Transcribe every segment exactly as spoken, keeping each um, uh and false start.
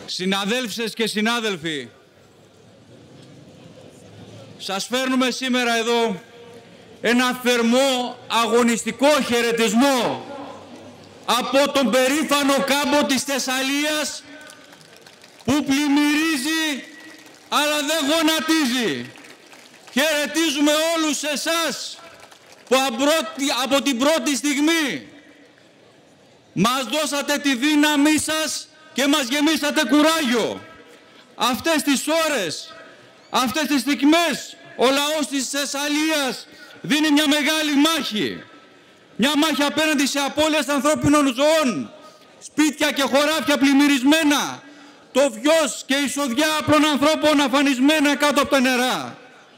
Συναδέλφισες και συνάδελφοι, σας φέρνουμε σήμερα εδώ ένα θερμό αγωνιστικό χαιρετισμό από τον περήφανο κάμπο της Θεσσαλίας που πλημμυρίζει αλλά δεν γονατίζει. Χαιρετίζουμε όλους εσάς που από την πρώτη στιγμή μας δώσατε τη δύναμή σας και μας γεμίσατε κουράγιο. Αυτές τις ώρες, αυτές τις στιγμές, ο λαός της Θεσσαλίας δίνει μια μεγάλη μάχη. Μια μάχη απέναντι σε απώλειες ανθρώπινων ζωών, σπίτια και χωράφια πλημμυρισμένα, το βιος και η σοδιά απλών ανθρώπων αφανισμένα κάτω από τα νερά.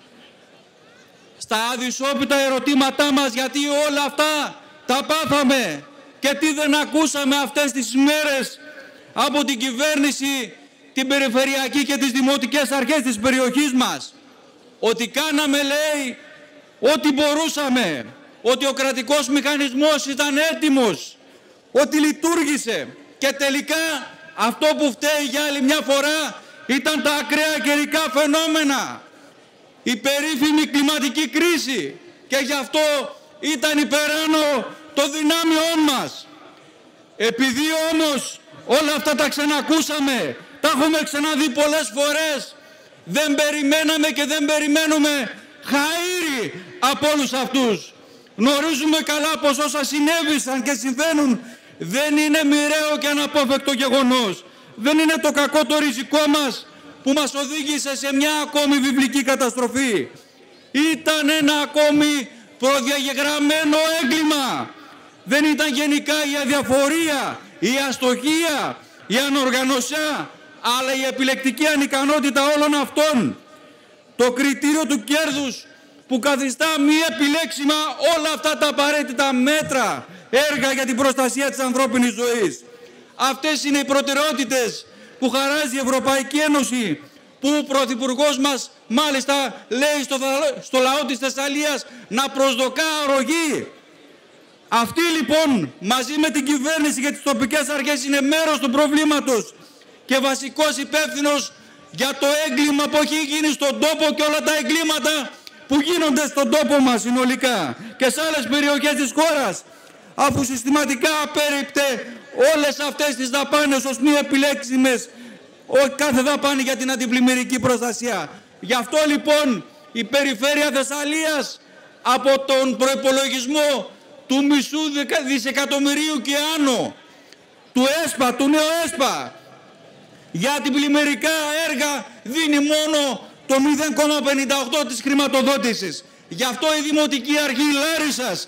Στα αδυσόπιτα ερωτήματά μας, γιατί όλα αυτά τα πάθαμε και τι δεν ακούσαμε αυτές τις μέρες από την κυβέρνηση, την περιφερειακή και τις δημοτικές αρχές της περιοχής μας. Ότι κάναμε, λέει, ό,τι μπορούσαμε, ότι ο κρατικός μηχανισμός ήταν έτοιμος, ότι λειτουργήσε και τελικά αυτό που φταίει για άλλη μια φορά ήταν τα ακραία καιρικά φαινόμενα, η περίφημη κλιματική κρίση, και γι' αυτό ήταν υπεράνω των δυνάμειών μας. Επειδή όμως όλα αυτά τα ξανακούσαμε, τα έχουμε ξαναδεί πολλές φορές, δεν περιμέναμε και δεν περιμένουμε χαΐρι από όλους αυτούς. Γνωρίζουμε καλά πως όσα συνέβησαν και συμβαίνουν δεν είναι μοιραίο και αναπόφευκτο γεγονός. Δεν είναι το κακό το ριζικό μας που μας οδήγησε σε μια ακόμη βιβλική καταστροφή. Ήταν ένα ακόμη προδιαγεγραμμένο έγκλημα. Δεν ήταν γενικά η αδιαφορία, η αστοχία, η ανοργανωσιά, αλλά η επιλεκτική ανικανότητα όλων αυτών. Το κριτήριο του κέρδους που καθιστά μη επιλέξιμα όλα αυτά τα απαραίτητα μέτρα, έργα για την προστασία της ανθρώπινης ζωής. Αυτές είναι οι προτεραιότητες που χαράζει η Ευρωπαϊκή Ένωση, που ο Πρωθυπουργός μας μάλιστα λέει στο, στο λαό της Θεσσαλίας να προσδοκά αρρωγή. Αυτοί λοιπόν μαζί με την κυβέρνηση και τις τοπικές αρχές είναι μέρος του προβλήματος και βασικός υπεύθυνος για το έγκλημα που έχει γίνει στον τόπο και όλα τα εγκλήματα που γίνονται στον τόπο μας συνολικά και σε άλλες περιοχές της χώρας, αφού συστηματικά απέρριπτε όλες αυτές τις δαπάνες ως μη επιλέξιμες, κάθε δαπάνη για την αντιπλημμυρική προστασία. Γι' αυτό λοιπόν η Περιφέρεια Θεσσαλίας από τον προϋπολογισμό του μισού δισεκατομμυρίου και άνω του ΕΣΠΑ, του νέου ΕΣΠΑ, για την πλημμυρικά έργα δίνει μόνο το μηδέν κόμμα πενήντα οκτώ τοις εκατό της χρηματοδότησης. Γι' αυτό η Δημοτική Αρχή Λάρισσας,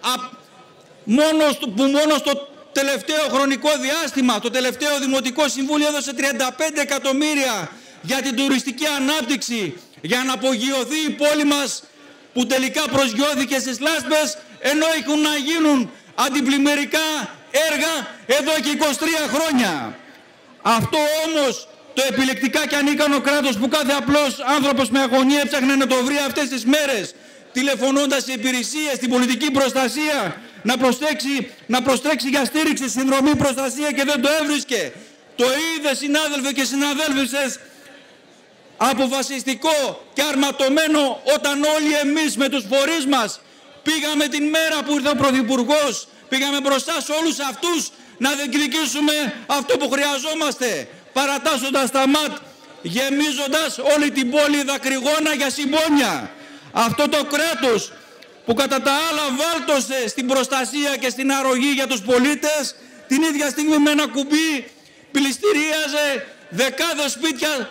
μόνο στο, που μόνο στο τελευταίο χρονικό διάστημα, το τελευταίο Δημοτικό Συμβούλιο έδωσε τριάντα πέντε εκατομμύρια για την τουριστική ανάπτυξη, για να απογειωθεί η πόλη μας, που τελικά προσγειώθηκε στις λάσπες, ενώ έχουν να γίνουν αντιπλημμυρικά έργα εδώ και είκοσι τρία χρόνια. Αυτό όμως το επιλεκτικά και ανίκανο κράτος που κάθε απλός άνθρωπος με αγωνία έψαχνε να το βρει αυτές τις μέρες, τηλεφωνώντας σε υπηρεσίες, στην πολιτική προστασία, να προστρέξει, να προστρέξει για στήριξη, συνδρομή, προστασία και δεν το έβρισκε. Το είδε, συνάδελφοι και συναδέλφισες, αποφασιστικό και αρματωμένο όταν όλοι εμείς με τους φορείς μας πήγαμε την μέρα που ήρθε ο Πρωθυπουργός, πήγαμε μπροστά σε όλους αυτούς να διεκδικήσουμε αυτό που χρειαζόμαστε, παρατάσσοντας τα ΜΑΤ, γεμίζοντας όλη την πόλη δακρυγόνα για συμπόνια. Αυτό το κράτος που κατά τα άλλα βάλτωσε στην προστασία και στην αρρωγή για τους πολίτες, την ίδια στιγμή με ένα κουμπί πληστηρίαζε δεκάδες σπίτια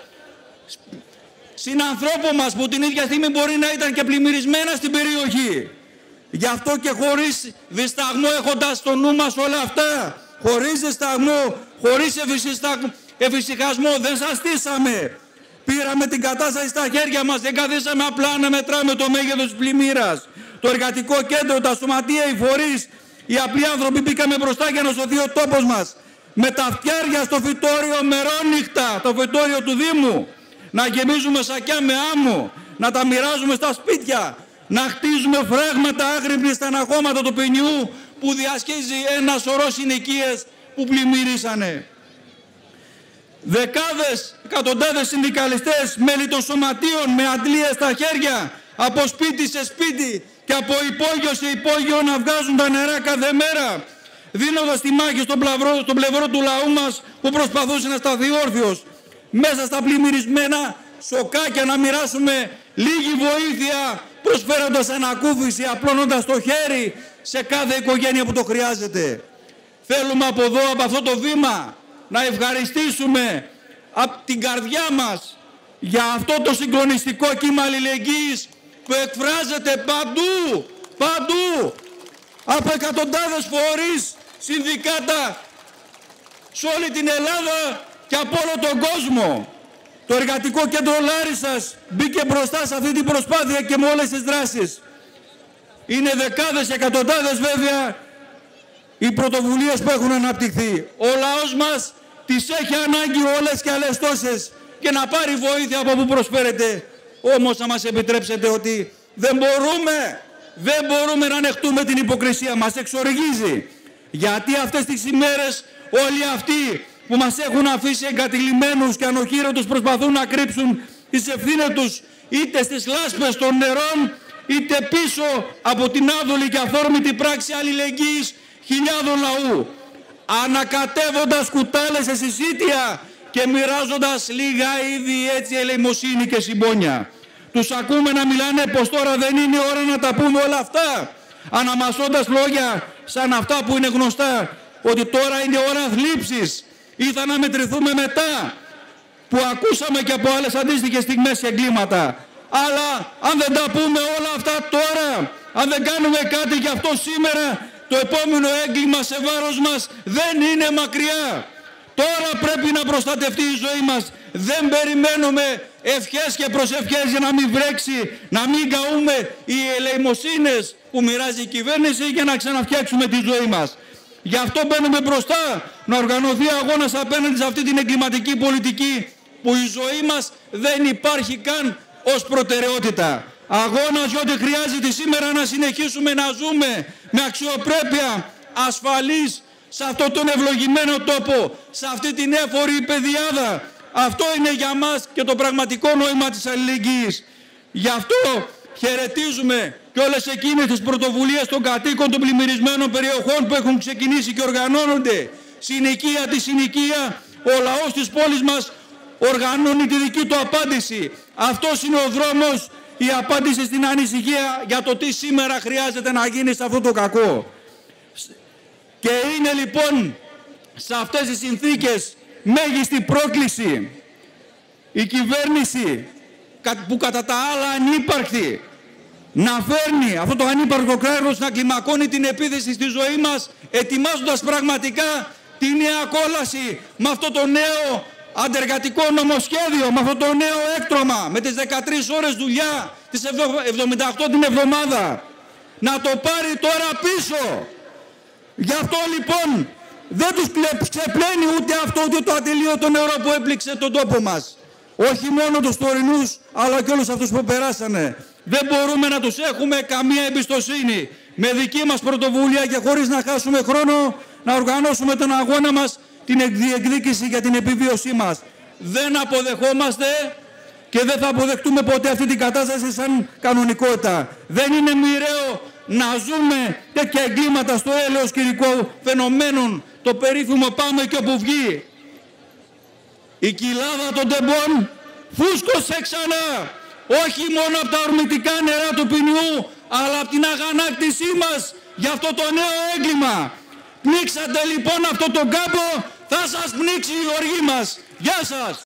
συνανθρώπων μας που την ίδια στιγμή μπορεί να ήταν και πλημμυρισμένα στην περιοχή. Γι' αυτό και χωρίς δισταγμό, έχοντας στο νου μας όλα αυτά, χωρίς δισταγμό, χωρίς εφησυχασμό, δεν σας στήσαμε. Πήραμε την κατάσταση στα χέρια μας, δεν καθίσαμε απλά να μετράμε το μέγεθος της πλημμύρας. Το εργατικό κέντρο, τα σωματεία, οι φορείς, οι απλοί άνθρωποι μπήκαμε μπροστά για να σωθεί ο τόπος μας. Με τα φτιάρια στο φυτόριο μερόνυχτα, το φυτόριο του Δήμου, να γεμίζουμε σακιά με άμμο, να τα μοιράζουμε στα σπίτια, να χτίζουμε φράγματα άγρυπνη στα αναχώματα του πενιού που διασχίζει ένα σωρό συνοικίες που πλημμυρίσανε. Δεκάδες, εκατοντάδες συνδικαλιστές, μέλη των σωματείων με αντλίες στα χέρια, από σπίτι σε σπίτι και από υπόγειο σε υπόγειο να βγάζουν τα νερά κάθε μέρα, δίνοντας τη μάχη στον πλευρό, στον πλευρό του λαού μας που προσπαθούσε να σταθεί όρθιος. Μέσα στα πλημμυρισμένα σοκάκια να μοιράσουμε λίγη βοήθεια, προσφέροντας ανακούφιση, απλώνοντας το χέρι σε κάθε οικογένεια που το χρειάζεται. Θέλουμε από εδώ, από αυτό το βήμα, να ευχαριστήσουμε από την καρδιά μας για αυτό το συγκλονιστικό κύμα αλληλεγγύης που εκφράζεται παντού, παντού, από εκατοντάδες φορείς, συνδικάτα σε όλη την Ελλάδα και από όλο τον κόσμο. Το Εργατικό Κέντρο Λάρισσας μπήκε μπροστά σε αυτή την προσπάθεια και με όλες τις δράσεις. Είναι δεκάδες, εκατοντάδες βέβαια οι πρωτοβουλίες που έχουν αναπτυχθεί. Ο λαός μας τις έχει ανάγκη όλες και άλλες τόσες και να πάρει βοήθεια από που προσφέρεται. Όμως να μας επιτρέψετε ότι δεν μπορούμε, δεν μπορούμε να ανεχτούμε την υποκρισία. Μας εξοργίζει. Γιατί αυτές τις ημέρες όλοι αυτοί που μας έχουν αφήσει εγκατηλημμένους και ανοχήρωτους προσπαθούν να κρύψουν τις ευθύνες τους είτε στις λάσπες των νερών είτε πίσω από την άδολη και αυθόρμητη πράξη αλληλεγγύης χιλιάδων λαού, ανακατεύοντας κουτάλες σε συσίτια και μοιράζοντας λίγα είδη έτσι ελεημοσύνη και συμπόνια. Τους ακούμε να μιλάνε πως τώρα δεν είναι ώρα να τα πούμε όλα αυτά, αναμασώντας λόγια σαν αυτά που είναι γνωστά, ότι τώρα είναι ώρα θλίψης ή θα αναμετρηθούμε μετά, που ακούσαμε και από άλλες αντίστοιχες στιγμές και εγκλήματα. Αλλά αν δεν τα πούμε όλα αυτά τώρα, αν δεν κάνουμε κάτι γι' αυτό σήμερα, το επόμενο έγκλημα σε βάρος μας δεν είναι μακριά. Τώρα πρέπει να προστατευτεί η ζωή μας. Δεν περιμένουμε ευχές και προσευχές για να μην βρέξει, να μην καούμε οι ελεημοσύνες που μοιράζει η κυβέρνηση για να ξαναφτιάξουμε τη ζωή μας. Γι' αυτό μπαίνουμε μπροστά, να οργανωθεί αγώνας απέναντι σε αυτή την εγκληματική πολιτική που η ζωή μας δεν υπάρχει καν ως προτεραιότητα. Αγώνας για ό,τι χρειάζεται σήμερα να συνεχίσουμε να ζούμε με αξιοπρέπεια, ασφαλής, σε αυτόν τον ευλογημένο τόπο, σε αυτή την έφορη πεδιάδα. Αυτό είναι για μας και το πραγματικό νόημα της αλληλεγγύης. Γι' αυτό χαιρετίζουμε και όλες εκείνες τις πρωτοβουλίες των κατοίκων των πλημμυρισμένων περιοχών που έχουν ξεκινήσει και οργανώνονται. Συνοικία τη συνοικία, ο λαός της πόλης μας οργανώνει τη δική του απάντηση. Αυτός είναι ο δρόμος, η απάντηση στην ανησυχία για το τι σήμερα χρειάζεται να γίνει σε αυτό το κακό. Και είναι λοιπόν σε αυτές τις συνθήκες μέγιστη πρόκληση η κυβέρνηση που κατά τα άλλα ανύπαρκτη να φέρνει αυτό το ανύπαρκτο κράτος να κλιμακώνει την επίθεση στη ζωή μας, ετοιμάζοντας πραγματικά τη νέα κόλαση με αυτό το νέο αντεργατικό νομοσχέδιο, με αυτό το νέο έκτρωμα, με τις δεκατρείς ώρες δουλειά, τις εβδομήντα οκτώ την εβδομάδα. Να το πάρει τώρα πίσω. Γι' αυτό λοιπόν δεν τους ξεπλένει ούτε αυτό ούτε το ατελείωτο νερό που έπληξε τον τόπο μας. Όχι μόνο τους τωρινούς, αλλά και όλους αυτούς που περάσανε. Δεν μπορούμε να τους έχουμε καμία εμπιστοσύνη. Με δική μας πρωτοβουλία και χωρίς να χάσουμε χρόνο, να οργανώσουμε τον αγώνα μας, την διεκδίκηση για την επιβίωσή μας. Δεν αποδεχόμαστε και δεν θα αποδεχτούμε ποτέ αυτή την κατάσταση σαν κανονικότητα. Δεν είναι μοιραίο να ζούμε τέτοια εγκλήματα στο έλεος κηρικό φαινομένων, το περίφημο πάμε και όπου βγει. Η κοιλάδα των τεμπών φούσκωσε ξανά, όχι μόνο από τα ορμητικά νερά του ποινιού, αλλά από την αγανάκτησή μας για αυτό το νέο έγκλημα. Πνίξατε λοιπόν αυτό τον κάμπο, θα σας πνίξει η οργή μας. Γεια σας!